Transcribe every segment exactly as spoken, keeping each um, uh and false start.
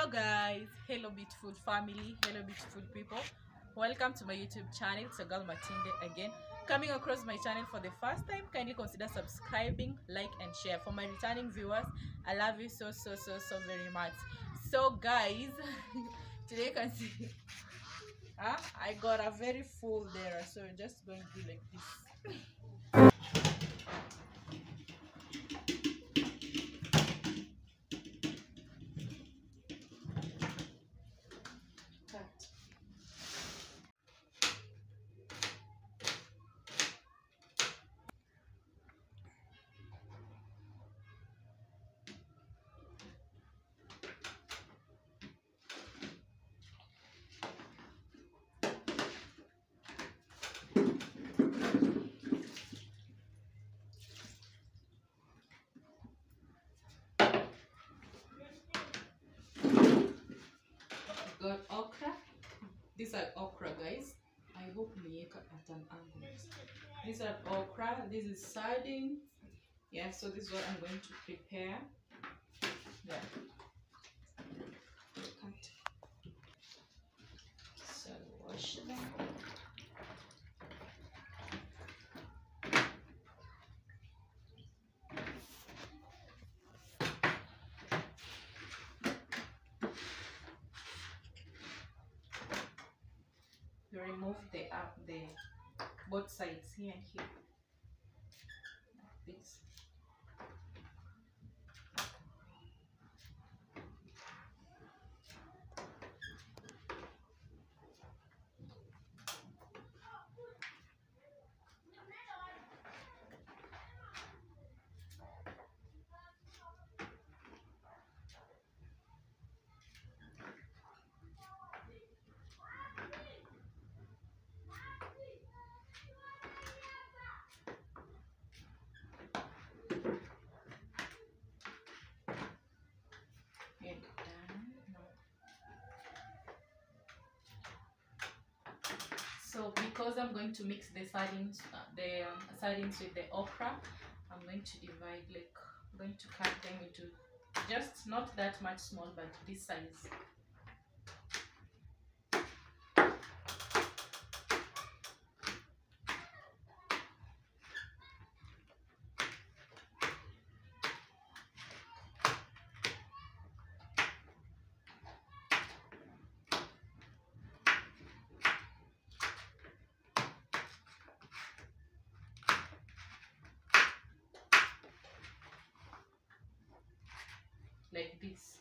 Hello guys, hello beautiful family, hello beautiful people. Welcome to my YouTube channel. It's a girl Matinde again. Coming across my channel for the first time, kindly consider subscribing, like and share. For my returning viewers, I love you so so so so very much. So guys, today you can see huh? I got a very full there, so I'm just going to do like this. Cut. Got okra. These are okra, guys. I hope niweka at an angle. These are okra. This is sardine. Yeah, so this is what I'm going to prepare. Yeah. Cut. So wash them. You remove the up the both sides here and here. Like this. And done. No. So because I'm going to mix the sardines, uh, the um, sardines with the okra, I'm going to divide, like, I'm going to cut them into just not that much small, but this size. Like this.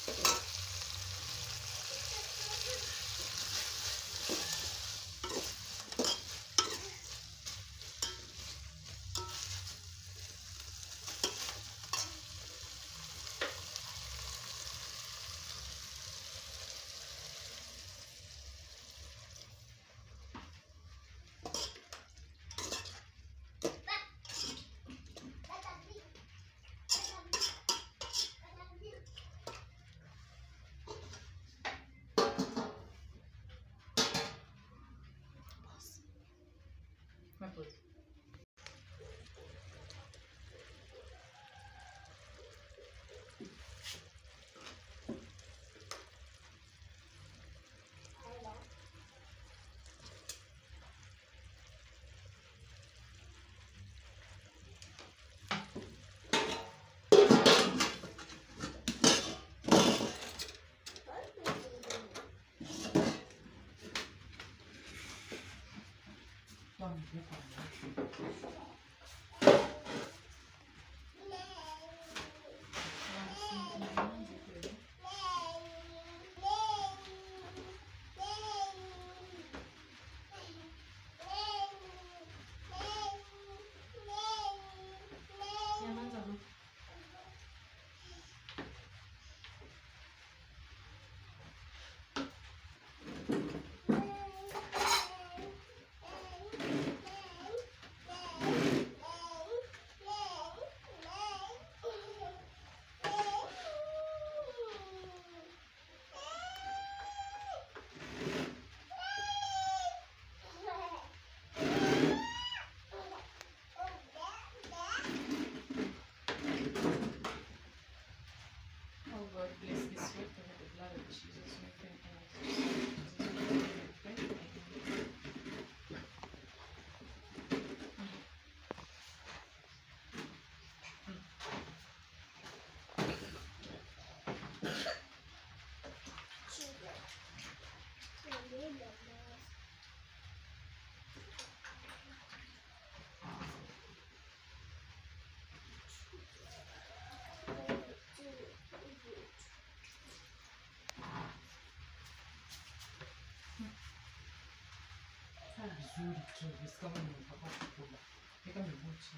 vizuri tu, kama nimepaka kukula. Eka mibuchi.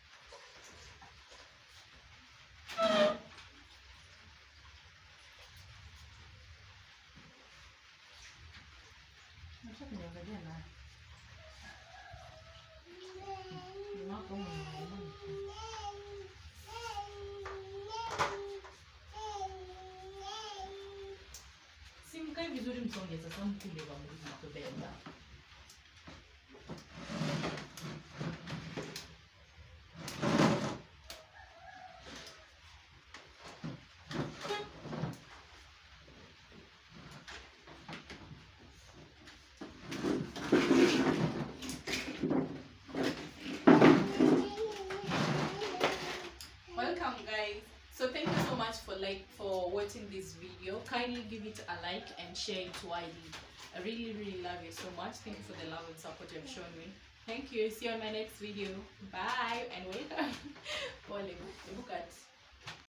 Nasha kuniangalia na. Ni wako mwenye. Simkai vizuri msongeza sasa mkule wa mlima kubenda. Welcome guys, so thank you so much for like for watching this video. Kindly give it a like and share it widely. I really really love you so much. Thank you for the love and support you have shown me. Thank you. See you on my next video. Bye and welcome. Look at